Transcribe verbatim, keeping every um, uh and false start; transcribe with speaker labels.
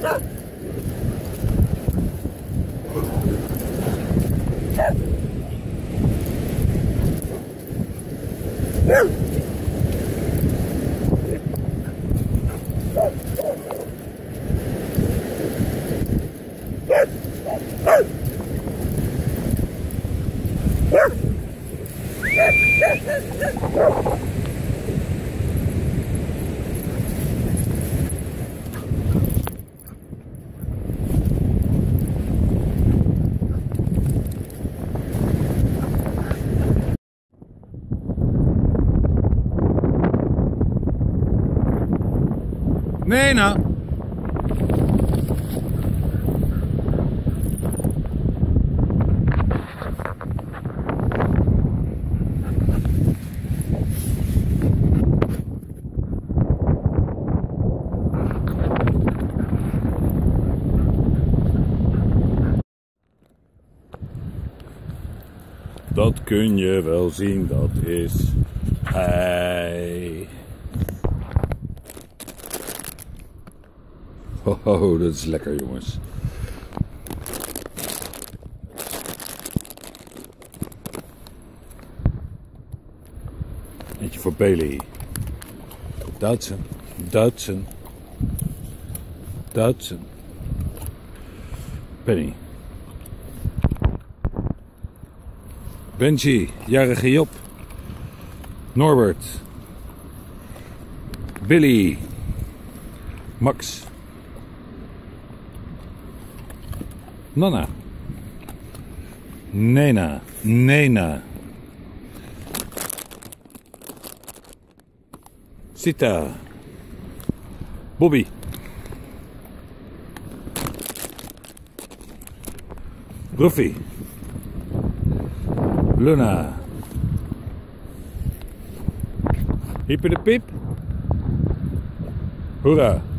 Speaker 1: Nee, nou. Dat kun je wel zien, dat is hij. Oh, dat is lekker, jongens. Eentje voor Bailey. Duitsen, Duitsen, Duitsen. Penny. Benji, jarige Job. Norbert. Billy. Max. Nana. Nena. Nena. Sita. Bobby. Ruffy. Luna. Hyper de piep. Hoera.